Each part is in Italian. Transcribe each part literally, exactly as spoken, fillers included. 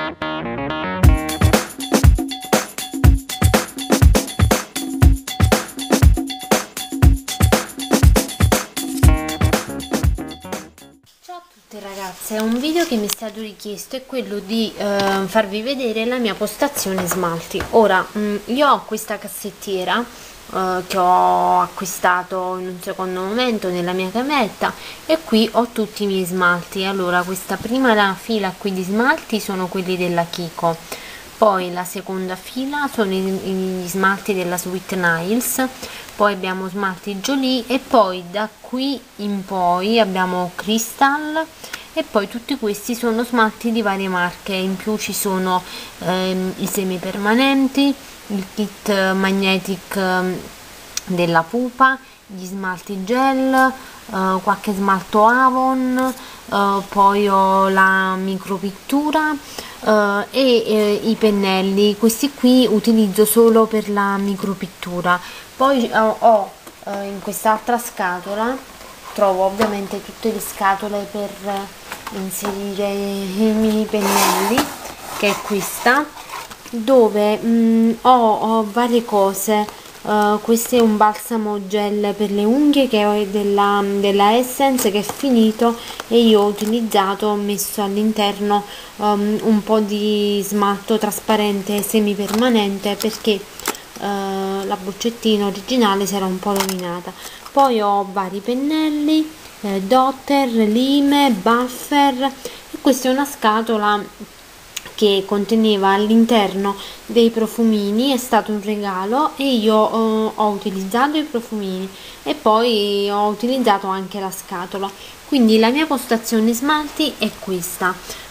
Ragazze, un video che mi è stato richiesto è quello di eh, farvi vedere la mia postazione smalti. Ora mh, io ho questa cassettiera eh, che ho acquistato in un secondo momento nella mia cametta, e qui ho tutti i miei smalti. Allora, questa prima fila qui di smalti sono quelli della Kiko, poi la seconda fila sono gli smalti della Sweet Nails, poi abbiamo smalti Jolie, e poi da qui in poi abbiamo Crystal, e poi tutti questi sono smalti di varie marche. In più ci sono ehm, i semi permanenti, il kit magnetic ehm, della Pupa, gli smalti gel, eh, qualche smalto Avon, eh, poi ho la micropittura Uh, e eh, i pennelli. Questi qui utilizzo solo per la micropittura. Poi uh, ho uh, in quest'altra scatola trovo ovviamente tutte le scatole per uh, inserire i miei pennelli, che è questa, dove mh, ho, ho varie cose. Uh, questo è un balsamo gel per le unghie che è della, della Essence, che è finito, e io ho utilizzato, ho messo all'interno um, un po' di smalto trasparente semipermanente, perché uh, la boccettina originale si era un po' rovinata. Poi ho vari pennelli, eh, dotter, lime, buffer, e questa è una scatola che conteneva all'interno dei profumini, è stato un regalo, e io eh, ho utilizzato i profumini e poi ho utilizzato anche la scatola. Quindi la mia postazione smalti è questa.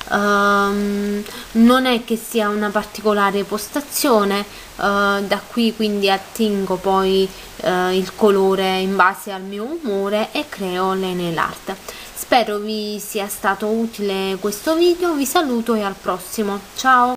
Um, non è che sia una particolare postazione, uh, da qui quindi attingo poi uh, il colore in base al mio umore e creo le nail art. Spero vi sia stato utile questo video, vi saluto e al prossimo, ciao!